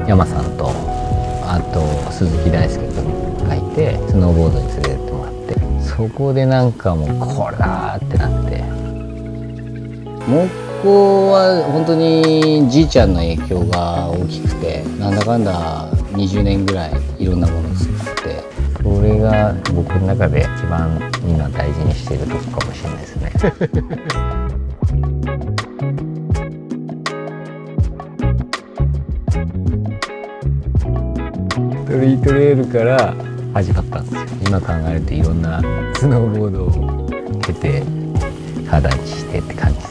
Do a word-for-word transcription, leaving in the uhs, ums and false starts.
山さんとあと鈴木大輔君がいてスノーボードに連れてってもらって、そこでなんかもうこれだーってなって、木工は本当にじいちゃんの影響が大きくて、なんだかんだにじゅうねんぐらいいろんなものを作って、それが僕の中で一番今大事にしているところかもしれないですね。ストリートレールから始まったんですよ。今考えるといろんなスノーボードを経て肌にしてって感じ。